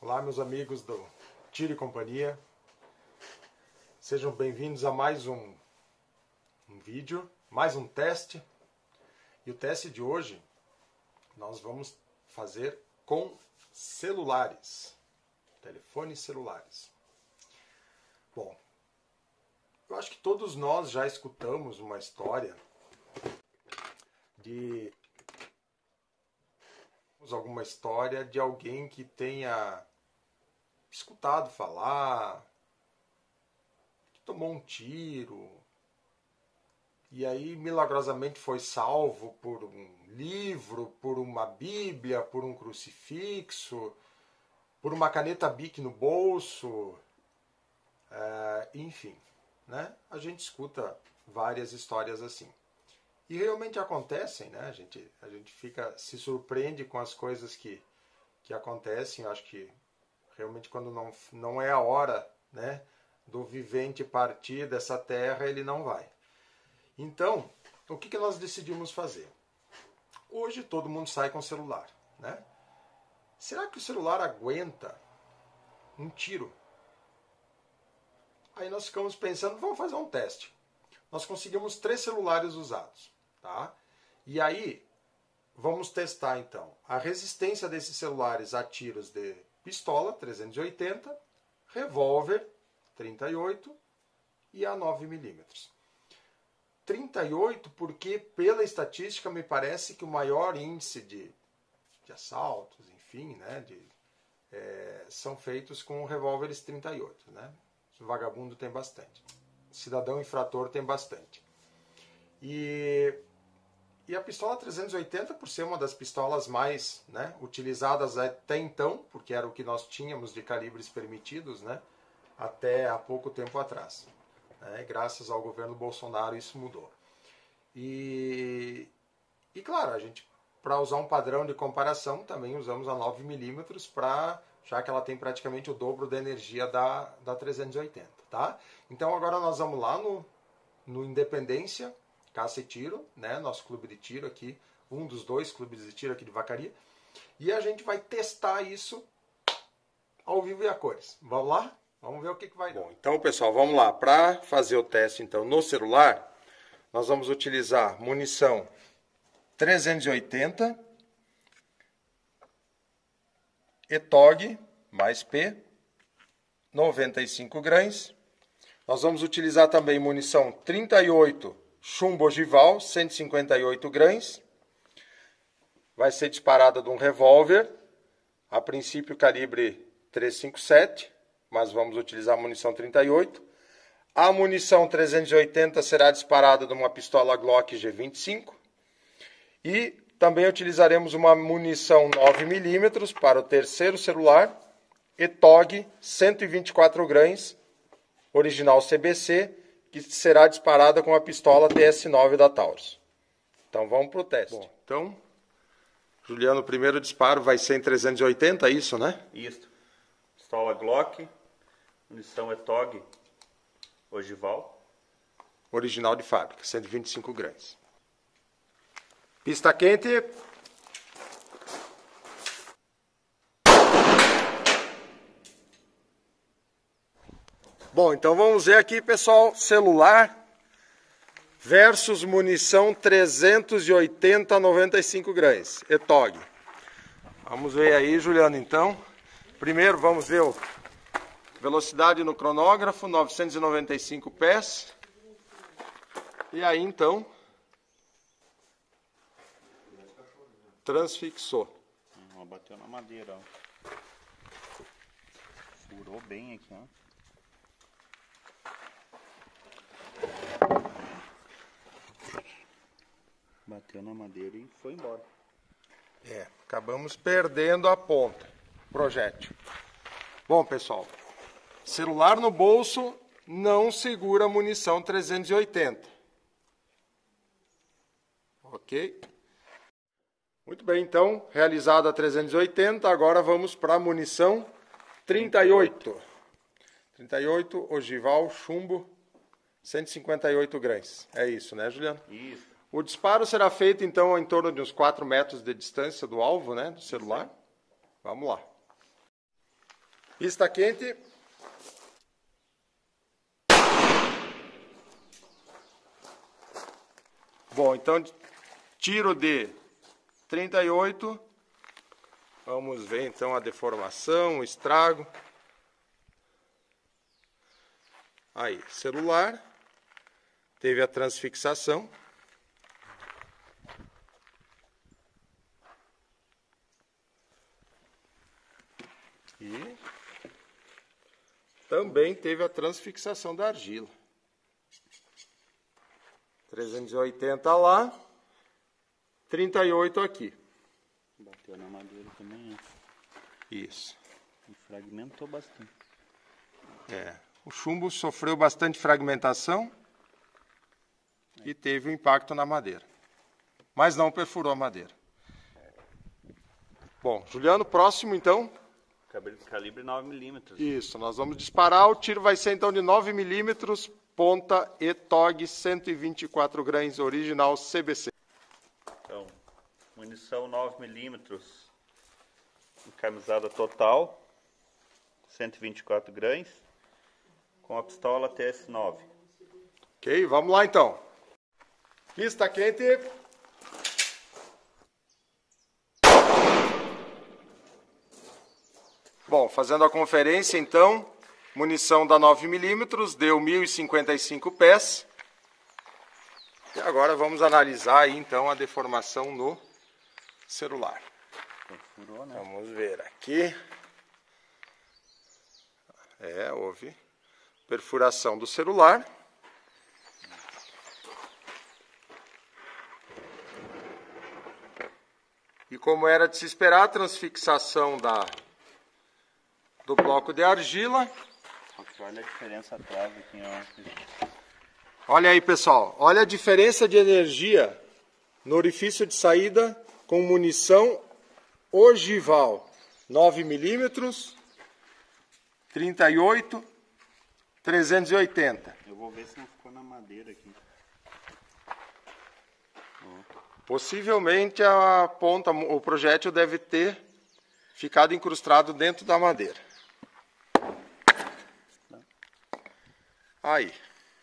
Olá, meus amigos do Tiro e Companhia. Sejam bem-vindos a mais um vídeo, mais um teste. E o teste de hoje nós vamos fazer com celulares, telefones celulares. Bom, eu acho que todos nós já escutamos uma história de alguma história de alguém que tenha escutado falar, que tomou um tiro e aí milagrosamente foi salvo por um livro, por uma Bíblia, por um crucifixo, por uma caneta Bic no bolso, enfim, né? A gente escuta várias histórias assim. E realmente acontecem, né? A gente se surpreende com as coisas que acontecem. Eu acho que realmente quando não é a hora, né, do vivente partir dessa terra, ele não vai. Então, o que nós decidimos fazer? Hoje todo mundo sai com celular, né? Será que o celular aguenta um tiro? Aí nós ficamos pensando, vamos fazer um teste. Nós conseguimos 3 celulares usados. Tá? E aí, vamos testar então a resistência desses celulares a tiros de pistola 380, revólver 38 e a 9mm. 38 porque, pela estatística, me parece que o maior índice de assaltos, enfim, né, são feitos com revólveres 38. Né? O vagabundo tem bastante. O cidadão infrator tem bastante. E a pistola 380, por ser uma das pistolas mais, né, utilizadas até então, porque era o que nós tínhamos de calibres permitidos, né, até há pouco tempo atrás. Né, graças ao governo Bolsonaro isso mudou. E claro, a gente, para usar um padrão de comparação, também usamos a 9mm, já que ela tem praticamente o dobro da energia da 380. Tá? Então agora nós vamos lá no Independência, Caça e Tiro, né? Nosso clube de tiro aqui, um dos 2 clubes de tiro aqui de Vacaria. E a gente vai testar isso ao vivo e a cores. Vamos lá? Vamos ver o que vai dar. Bom, então, pessoal, vamos lá. Para fazer o teste então no celular, nós vamos utilizar munição 380, ETOG mais P, 95 grains. Nós vamos utilizar também munição 38 chumbo ogival, 158 grains. Vai ser disparada de um revólver, a princípio calibre 357, mas vamos utilizar a munição 38. A munição 380 será disparada de uma pistola Glock G25. E também utilizaremos uma munição 9mm para o terceiro celular, ETOG 124 grains, original CBC, que será disparada com a pistola TS9 da Taurus. Então vamos para o teste. Bom, então, Juliano, o primeiro disparo vai ser em 380, isso, né? Isso. Pistola Glock, munição ETOG ogival. Original de fábrica, 125 grains. Pista quente. Bom, então vamos ver aqui, pessoal, celular versus munição 380 95 grains, ETOG. Vamos ver aí, Juliano, então. Primeiro vamos ver a velocidade no cronógrafo, 995 pés. E aí, então, transfixou. Bateu na madeira, ó. Furou bem aqui, ó. Bateu na madeira e foi embora. Acabamos perdendo a ponta, projétil. Bom, pessoal, celular no bolso não segura munição 380. Ok? Muito bem, então, realizada a 380, agora vamos para a munição 38. 38, ogival, chumbo, 158 grains. É isso, né, Juliano? Isso. O disparo será feito, então, em torno de uns 4 metros de distância do alvo, né, do celular. Vamos lá. Pista quente. Bom, então tiro de 38. Vamos ver então a deformação, o estrago. Aí, celular. Teve a transfixação. E também teve a transfixação da argila. 380 lá, 38 aqui. Bateu na madeira também, né? Isso. E fragmentou bastante. O chumbo sofreu bastante fragmentação e teve um impacto na madeira. Mas não perfurou a madeira. Bom, Juliano, próximo então. Calibre 9mm. Isso, nós vamos disparar. O tiro vai ser então de 9mm, ponta ETOG 124 grains, original CBC. Então, munição 9mm, encamisada total, 124 grains, com a pistola TS9. Ok, vamos lá então. Pista quente. Bom, fazendo a conferência então, munição da 9mm, deu 1055 pés. E agora vamos analisar aí então a deformação no celular. Perfurou, né? Vamos ver aqui. Houve perfuração do celular. E como era de se esperar, a transfixação do bloco de argila. Olha a diferença atrás aqui, ó. Olha aí, pessoal. Olha a diferença de energia no orifício de saída com munição ogival. 9mm, 38, 380. Eu vou ver se não ficou na madeira aqui. Possivelmente a ponta, o projétil deve ter ficado incrustado dentro da madeira. Aí.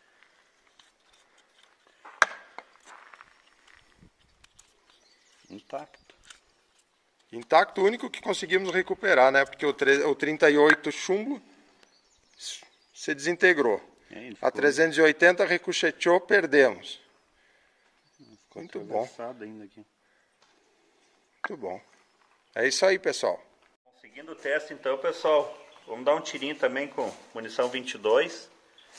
Intacto. Intacto, o único que conseguimos recuperar, né? Porque o 38 chumbo se desintegrou. A 380 ricocheteou, perdemos. Muito bom. Ainda aqui. Muito bom. É isso aí, pessoal. Seguindo o teste, então, pessoal, vamos dar um tirinho também com munição 22.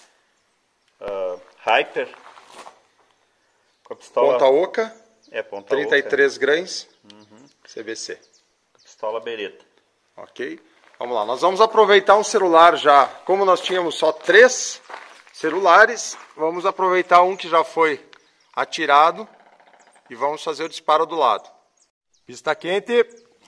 Hyper. Com a pistola... Ponta oca. Ponta 33 oca. grains. CBC. Com a pistola beretta. Ok. Vamos lá. Nós vamos aproveitar um celular já. Como nós tínhamos só 3 celulares, vamos aproveitar um que já foi atirado e vamos fazer o disparo do lado. Pista quente.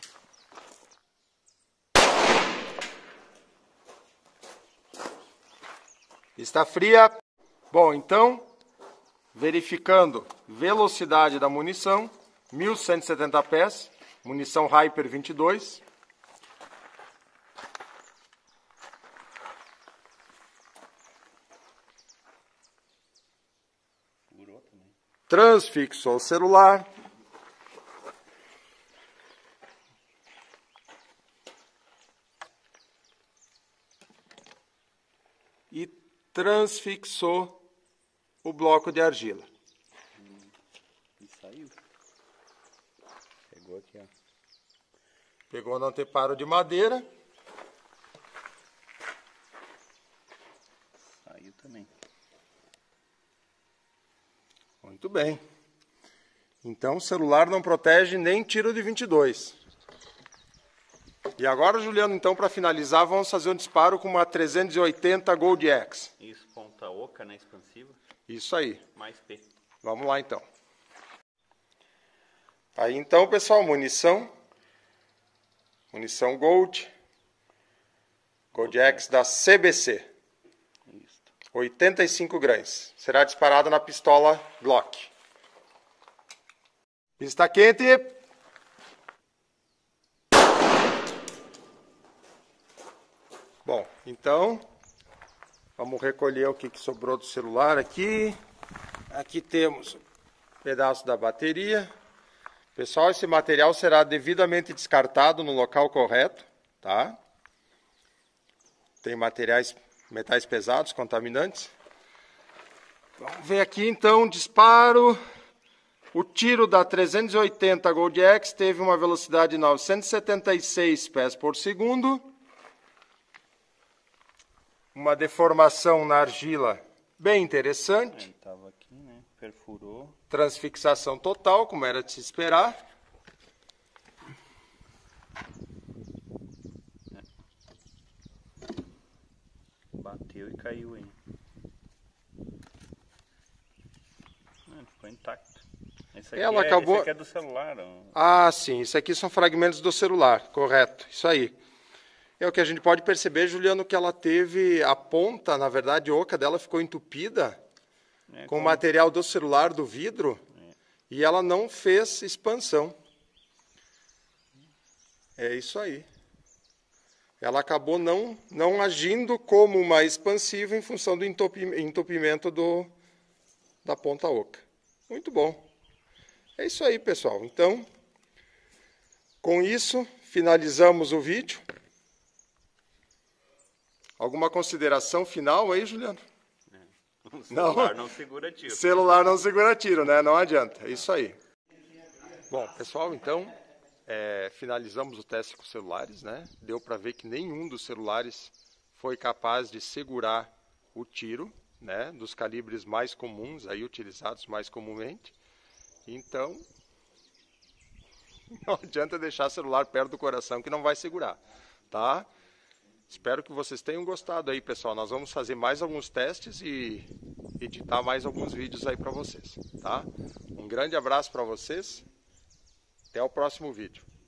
Pista fria. Bom, então, verificando velocidade da munição, 1170 pés, munição Hyper 22. Transfixou o celular. E transfixou o bloco de argila. E saiu. Pegou aqui, ó. Pegou no anteparo de madeira. Saiu também. Muito bem. Então o celular não protege nem tiro de 22. E agora, Juliano, então, para finalizar, vamos fazer um disparo com uma 380 Gold X. Isso, ponta oca, né, expansiva. Isso aí. Mais P. Vamos lá, então. Aí, então, pessoal, munição. Munição Gold. Gold X da CBC. Isso. 85 grains. Será disparada na pistola Glock. Pista quente. Bom, então, vamos recolher o que sobrou do celular aqui. Aqui temos um pedaço da bateria. Pessoal, esse material será devidamente descartado no local correto, tá? Tem metais pesados, contaminantes. Vamos ver aqui então, disparo. O tiro da 380 Gold X teve uma velocidade de 976 pés por segundo. Uma deformação na argila bem interessante. Ele estava aqui, né? Perfurou. Transfixação total, como era de se esperar. Bateu e caiu aí. Ficou intacto. Esse aqui é do celular. Ah, sim. Isso aqui são fragmentos do celular. Correto. Isso aí. É o que a gente pode perceber, Juliano, que ela teve a ponta, na verdade, oca dela ficou entupida com o material do celular, do vidro, e ela não fez expansão. É isso aí. Ela acabou não agindo como uma expansiva em função do entupimento da ponta oca. Muito bom. É isso aí, pessoal. Então, com isso, finalizamos o vídeo. Alguma consideração final aí, Juliano? O celular não segura tiro. Celular não segura tiro, né? Não adianta. É isso aí. Bom, pessoal, então, finalizamos o teste com os celulares, né? Deu para ver que nenhum dos celulares foi capaz de segurar o tiro, né? Dos calibres mais comuns, aí utilizados mais comumente. Então, não adianta deixar o celular perto do coração que não vai segurar, tá? Espero que vocês tenham gostado aí, pessoal. Nós vamos fazer mais alguns testes e editar mais alguns vídeos aí para vocês, tá? Um grande abraço para vocês. Até o próximo vídeo.